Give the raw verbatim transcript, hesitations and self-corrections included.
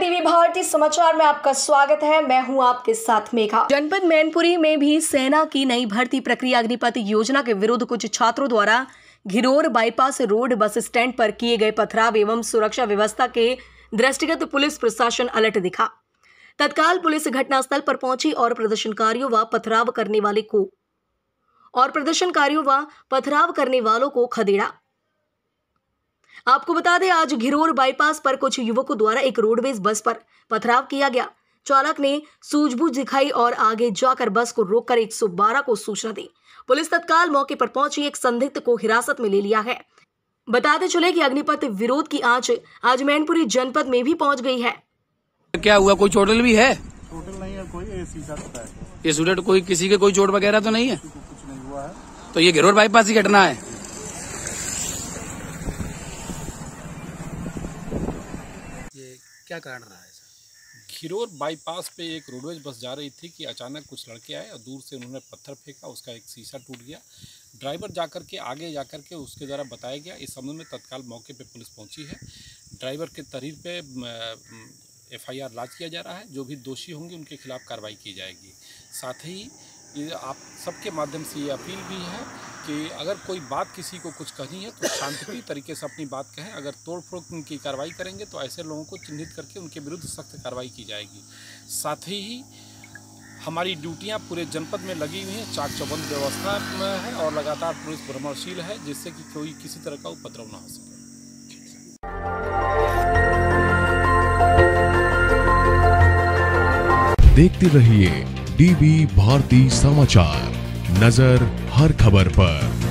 DV Bharti समाचार में आपका स्वागत है। मैं हूं आपके साथ मेघा। जनपद मैनपुरी में भी सेना की नई भर्ती प्रक्रिया अग्निपथ योजना के विरुद्ध कुछ छात्रों द्वारा Ghiror bypass road bus stand पर किए गए पथराव एवं सुरक्षा व्यवस्था के दृष्टिगत पुलिस प्रशासन अलर्ट दिखा। तत्काल पुलिस घटनास्थल पर पहुंची और प्रदर्शनकारियों व पथराव करने वाले को और प्रदर्शनकारियों व पथराव करने वालों को खदेड़ा। आपको बता दें, आज घिरोर बाईपास पर कुछ युवकों द्वारा एक रोडवेज बस पर पथराव किया गया। चालक ने सूझबूझ दिखाई और आगे जाकर बस को रोककर एक सौ बारह को सूचना दी। पुलिस तत्काल मौके पर पहुंची एक संदिग्ध को हिरासत में ले लिया है। बताते चले कि अग्निपथ विरोध की आंच आज मैनपुरी जनपद में भी पहुंच गई है। क्या हुआ, कोई चोट भी है? चोट नहीं है, कोई ये शीशा टूटा है। ये स्टूडेंट कोई किसी के कोई चोट वगैरह तो नहीं है? कुछ नहीं हुआ है। तो ये घिरोर बाईपास की घटना है। ये क्या कारण रहा है सर? घिरोर बाईपास पे एक रोडवेज बस जा रही थी कि अचानक कुछ लड़के आए और दूर से उन्होंने पत्थर फेंका, उसका एक शीशा टूट गया। ड्राइवर जाकर के आगे जाकर के उसके द्वारा बताया गया। इस संबंध में तत्काल मौके पे पुलिस पहुंची है। ड्राइवर के तहरीर पे एफ आई आर लाज किया जा रहा है। जो भी दोषी होंगे उनके खिलाफ कार्रवाई की जाएगी। साथ ही ये आप सबके माध्यम से ये अपील भी है कि अगर कोई बात किसी को कुछ कहनी है तो शांतिप्रिय तरीके से अपनी बात कहें। अगर तोड़ फोड़ की कार्रवाई करेंगे तो ऐसे लोगों को चिन्हित करके उनके विरुद्ध सख्त कार्रवाई की जाएगी। साथ ही हमारी ड्यूटियां पूरे जनपद में लगी हुई हैं, चाक चौबंद व्यवस्था में है और लगातार पुलिस भ्रमणशील है, जिससे कि कोई किसी तरह का उपद्रव न हो सके। देखते रहिए डीवी भारती समाचार, नजर हर खबर पर।